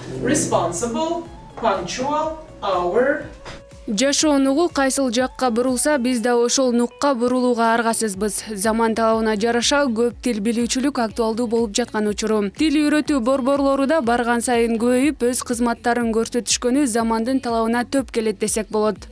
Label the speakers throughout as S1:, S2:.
S1: responsible, punctual, our.
S2: Жашоо нугу кайсыл жакка бурулса, биз да ошол нукка бурулууга аргасызбыз. Заман талабына жараша көп тил билүүчүлүк актуалдуу болуп жаткан учуру. Тил үйрөтүү борборлору да барган сайын көбөйүп, өз кызматтарын көрсөтүшкөнү замандын талабына төп келет десек болот.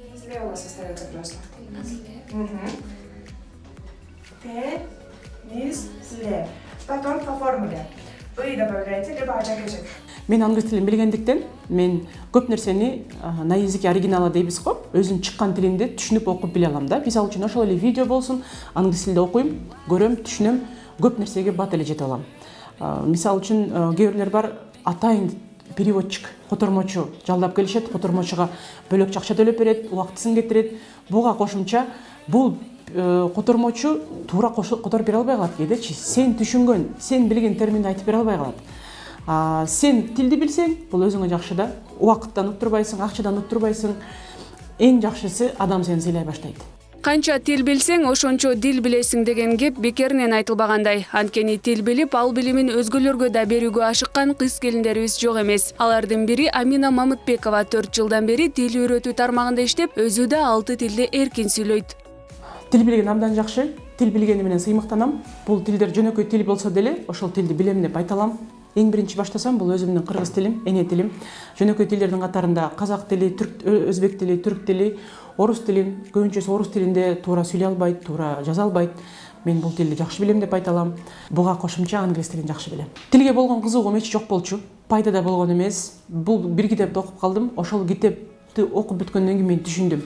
S1: Потом по формуле. Вы добавляете либо ажак-ажак.
S3: Мен англис тилин билгендиктен мен көп нерсени на языке оригинала дейбиз го, өзүм чыккан тилинде түшүнүп окуп биле алам да. Мисалы үчүн ошол эле видео болсун, англис тилинде окуйм, көрөм, түшүнөм, көп нерсеге бат эле жете алам. Мисалы үчүн кээ бирлер бар, атайын переводчик, котормочу жалдап келишет, котормочуга бөлөкчө акча төлөп берет, убактысын кетирет. Буга кошумча бул котормочу туура которуп бере албай калат кээдечи. Сен түшүнгөн, сен билген терминди айтып бере албай калат. Сен тилди билсең, бул өзүңө жакшы да. Убакыттан уктурбайсың, акчадан уктурбайсың. Эң жакшысы адам сени сыйлай баштайт.
S2: Канча тил билсең, ошончо дил билесиң деген кеп бекеринен айтылбагандай. Анткени тил билип, ал билимин өзгөлөргө да берүүгө ашыккан кыз келиндерибиз жок эмес. Алардын бири Амина Мамытбекова 4 жылдан бери тил үйрөтүү тармагында иштеп, өзү да 6 тилди эркин сүйлөйт.
S3: Тил билген абдан жакшы. Тил билгени менен сыймыктанам. Бул тилдер жөнөкөй тил болсо деле, ошол тилди билем деп айта алам. Эң биринчи баштасам, бул өзүмдүн кыргыз тилим, эне тилим. Жөнөкөй тилдердин катарында казак тили, өзбек тили, түрк тили, орус тили. Көбүнчөсү орус тилинде туура сүйлөй албайт, туура жаза албайт. Мен бул тилди жакшы билем деп айта алам. Буга кошумча англис тилин жакшы билем. Тилге болгон кызыгуум эч жок болчу. Пайда да болгон эмес. Бул бир китепти окуп калдым. Ошол китепти окуп бүткөндөн кийин мен түшүндүм.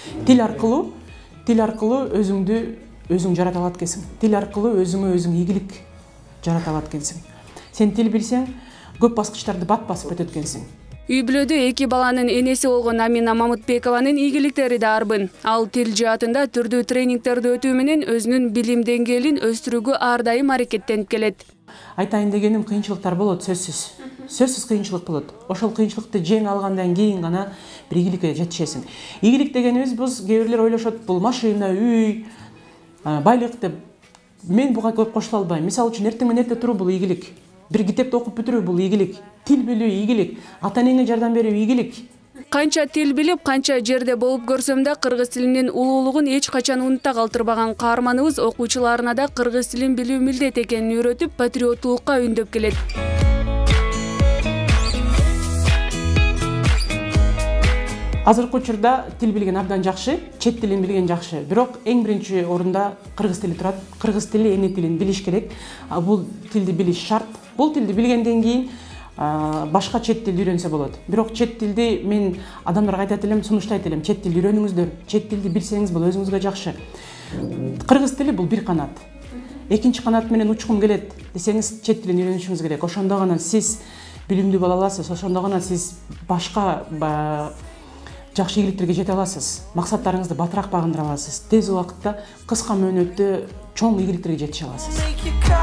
S3: Тил аркылуу өзүң жарата алат экенсиң. Тил аркылуу өзүңө ийгилик жарата алат экенсиң. Сен тил билсең, көп баскычтарды бат басып өтөт экенсиң.
S2: Үй бүлөдө 2 баланын энеси болгон Амина Мамытбекованын ийгиликтери да арбын. Ал тил жаатында түрдүү тренингтерди өтүү менен өзүнүн билим деңгээлин өстүрүүгө ар дайым аракеттенип келет.
S3: Айтайын дегеним, кыйынчылыктар болот, сөзсүз. Сөзсүз кыйынчылык болот. Ошол кыйынчылыкты жеңе алгандан кийин гана бир ийгиликке жетишесиң. Ийгилик дегенибиз кээ бирлер ойлошот, бул машина, үй, байлык деп. Мен буга көп кошула албайм. Мисалы үчүн эртең менен эрте туруу бул ийгилик. Бир китепти окуп бүтүрүү бул ийгилик. Тил билүү ийгилик. Ата-энеңе жардам берүү ийгилик.
S2: Канча тил билип, канча жерде болуп көрсөм да кыргыз тилинин улуулугун эч качан унута калтырбаган каарманыбыз окуучуларына да кыргыз тилин билүү милдет экенин үйрөтүп, патриоттуулукка үндөп келет.
S3: Азыркы учурда тил билген абдан жакшы, чет тилин билген жакшы. Бирок эң биринчи орунда кыргыз тили турат. Кыргыз тили, эне тилин билиш керек. Бул тилди билиш шарт. Бул тилди билгенден кийин башка чет тилди үйрөнсө болот. Бирок чет тилди мен адамдарга айтат элем, сунуштайт элем, чет тилди үйрөнүңүздөр. Чет тилди билсеңиз бул өзүңүзгө жакшы. Кыргыз тили бул бир канат. Экинчи канат менен учкум келет десеңиз, чет тилин үйрөнүшүңүз керек. Ошондо гана сиз билимдүү боло аласыз, ошондо гана сиз башка жакшы ийгиликтерге жете аласыз. Максаттарыңызды батыраак багындыра аласыз. Тез убакытта, кыска мөөнөттө чоң ийгиликтерге жетише аласыз.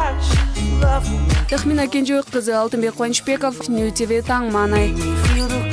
S2: Тахмина Кенжебек кызы, Алтынбек Кубанычбеков, Нью ТВ, Таң Маанай.